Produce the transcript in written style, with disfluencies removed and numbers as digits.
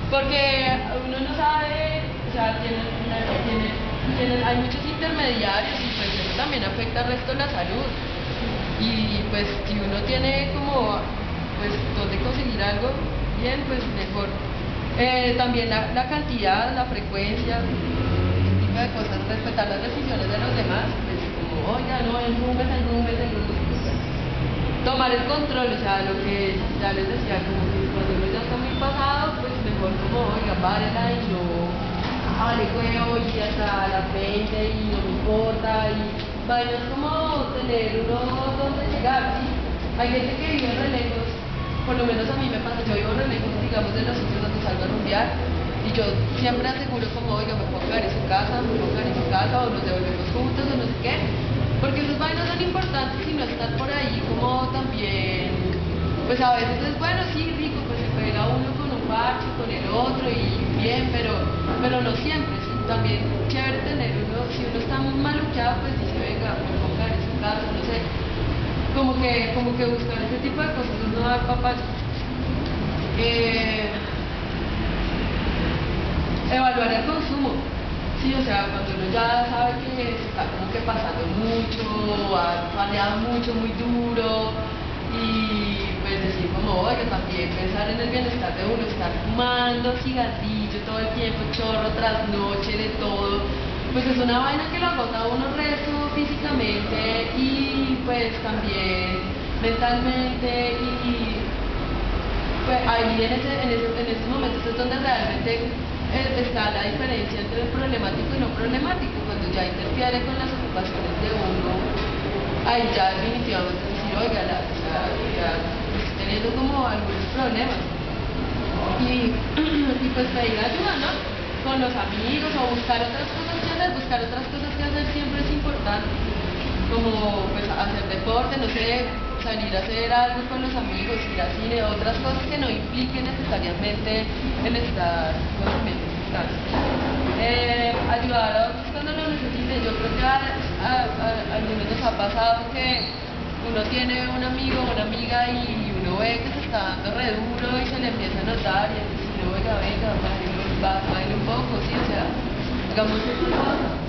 Porque uno no sabe, o sea, hay muchos intermediarios y pues eso también afecta al resto de la salud. Y pues si uno tiene como, pues, donde conseguir algo bien, pues mejor. También la cantidad, la frecuencia, ese tipo de cosas, respetar las decisiones de los demás, pues como, oiga, no, el rumbo. Tomar el control, o sea, lo que ya les decía, como que cuando uno ya está muy pasado, pues mejor como, oiga, párela y no, vale, huevo, y hasta las 20 y no me importa, y vainas como tener uno donde llegar, ¿sí? Hay gente que vive re lejos, por lo menos a mí me pasa, yo vivo re lejos, digamos, de los sitios donde salgo a rumbear, y yo siempre aseguro como, oiga, me puedo quedar en su casa, o nos devolvemos juntos, o no sé qué, porque esas vainas son importantes y no estar por ahí como también, pues a veces es bueno, sí, rico, pues se pega uno con un parche, con el otro y bien, pero no siempre, sí, también chévere tener uno, si uno está muy maluqueado, pues dice, venga, me puedo quedar en su casa, no sé, como que buscar ese tipo de cosas, no dar papás. Evaluar el consumo. Sí, o sea, cuando uno ya sabe que se está como que pasando mucho, ha fallado mucho, muy duro, y pues decir como, oye, también pensar en el bienestar de uno, estar fumando cigarrillo todo el tiempo, chorro tras noche, de todo, pues es una vaina que lo agota a uno resto físicamente y pues también mentalmente y pues ahí en ese momento es donde realmente está la diferencia entre el problemático y no problemático, cuando ya interfiere con las ocupaciones de uno, ahí ya definitivamente es decir, oiga, ya estoy teniendo como algunos problemas. Y pues pedir ayuda, ¿no? Con los amigos o buscar otras cosas que hacer, siempre es importante, como pues hacer deporte, no sé, salir a hacer algo con los amigos, ir al cine, otras cosas que no impliquen necesariamente el estar consumiendo sustancias. Ayudar a otros cuando lo necesiten. Yo creo que a algunos nos ha pasado que uno tiene un amigo o una amiga y uno ve que se está dando re duro y se le empieza a notar y uno, venga, baile un poco, sí, o sea, hagamos estas cosas.